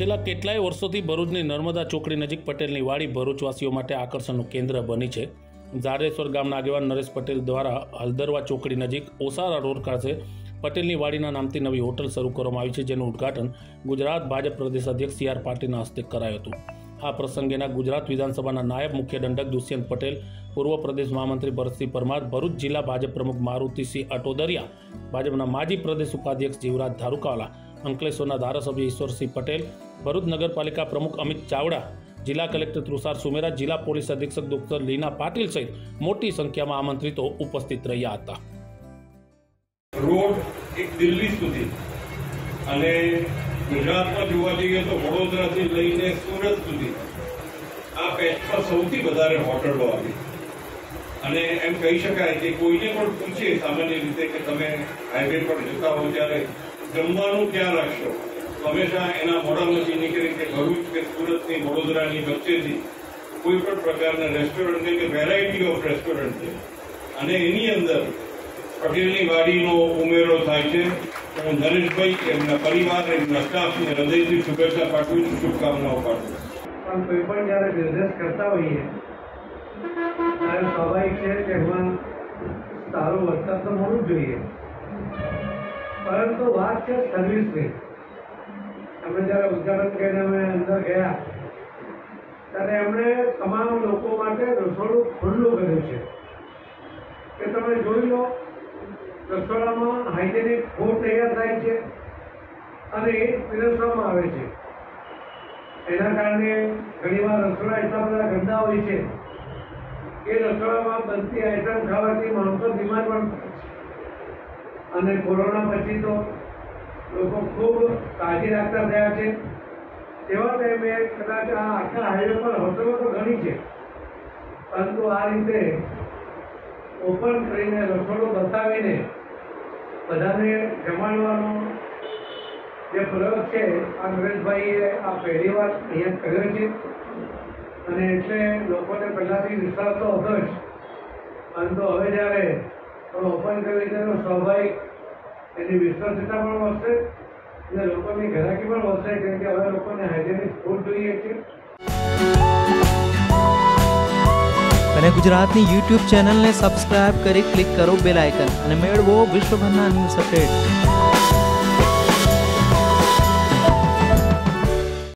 છેલ્લા કેટલાય વર્ષોથી ભરૂચની નર્મદા ચોકડી નજીક પટેલની વાડી ભરૂચવાસીઓ માટે આકર્ષણનું કેન્દ્ર બની છે। ઝાડેશ્વર ગામના આગેવાન નરેશ પટેલ દ્વારા હલદરવા ચોકડી નજીક ઓસારા રોડ ખાતે પટેલની વાડીના નામથી નવી હોટલ શરૂ કરવામાં આવી છે, જેનું ઉદ્ઘાટન ગુજરાત ભાજપ પ્રદેશ અધ્યક્ષ CR પાટીલના હસ્તે કરાયું હતું। આ પ્રસંગેના ગુજરાત વિધાનસભાના નાયબ મુખ્ય દંડક દુષ્યંત પટેલ, પૂર્વ પ્રદેશ મહામંત્રી ભરતસિંહ પરમાર, ભરૂચ જિલ્લા ભાજપ પ્રમુખ મારુતિસિંહ અટોદરિયા, ભાજપના માજી પ્રદેશ ઉપાધ્યક્ષ જીવરાજ ધારુકાવાલા, અંકલેશ્વરના ધારાસભ્ય ઈશ્વરસિંહ પટેલ, ભરૂચ નગરપાલિકા પ્રમુખ અમિત ચાવડા, જિલ્લા કલેક્ટર તુષાર સુમેરા, જિલ્લા પોલીસ અધિક્ષક ડોક્ટર લીના પાટીલ સહિત મોટી સંખ્યામાં આમંત્રિતો ઉપસ્થિત રહ્યા હતા। રોડ એક દિલ્હી સુધી અને ગુજરાતમાં જોવા જઈએ તો વડોદરાથી લઈને સુરત સુધી આ પેચ પર સૌથી વધારે હોટલો આવી અને એમ કહી શકાય કે કોઈને પણ પૂછે સામાન્ય રીતે કે તમે હાઈવે પર જતા હો ત્યારે જમવાનું ક્યાં રાખશો, હંમેશા એના મોઢામાંથી નીકળી કે ભરૂચ કે સુરતની વડોદરાની વચ્ચેથી કોઈ પણ પ્રકારના રેસ્ટોરન્ટ કે વેરાયટી ઓફ રેસ્ટોરન્ટ છે અને એની અંદર પટેલની વાડીનો ઉમેરો થાય છે। હું નરેશભાઈ, એમના પરિવાર, એમના સ્ટાફને હૃદયથી શુભેચ્છા પાઠવું છું, શુભકામનાઓ પાઠવું છું। પણ કોઈ પણ જ્યારે બિઝનેસ કરતા હોઈએ ત્યારે સ્વાભાવિક છે કે એમાં સારું વળતર તો મળવું જોઈએ, પરંતુ વાત છે સર્વિસની। અમે જ્યારે ઉદ્ઘાટન કરીને અમે અંદર ગયા ત્યારે એમણે તમામ લોકો માટે રસોડું ખુલ્લું કર્યું છે કે તમે જોઈ લો, રસોડામાં હાઇજેનિક ફૂડ તૈયાર થાય છે અને એ પીરસવામાં આવે છે। એના કારણે ઘણીવાર રસોડા એટલા બધા ગંદા હોય છે કે રસોડામાં બનતી આઈટમ ખાવાથી માણસો બીમાર પણ થાય છે અને કોરોના પછી તો લોકો ખૂબ કાળજી રાખતા થયા છે। તેવા ટાઈમે કદાચ આ આખા હાઈવે પર હોટલો તો ઘણી છે, પરંતુ આ રીતે ઓપન કરીને રસોડો બતાવીને બધાને જમાડવાનો જે પ્રયોગ છે આ નરેશભાઈએ આ પહેલી વાર અહીંયા કર્યો છે અને એટલે લોકોને પહેલાંથી વિશ્વાસ તો હતો જ, પરંતુ હવે જ્યારે ઓપન કરી તેનો સ્વાભાવિક એની વિશ્વાસતા પણ વધશે અને લોકોની ગ્રાહકી પણ વધશે, કેમ કે હવે લોકોને હાઇજેનિક ફૂડ જોઈએ છે। અને ગુજરાતની YouTube ચેનલને સબસ્ક્રાઇબ કરી ક્લિક કરો બેલ આઇકન અને મેળવો વિશ્વભરના ન્યૂઝ અપડેટ।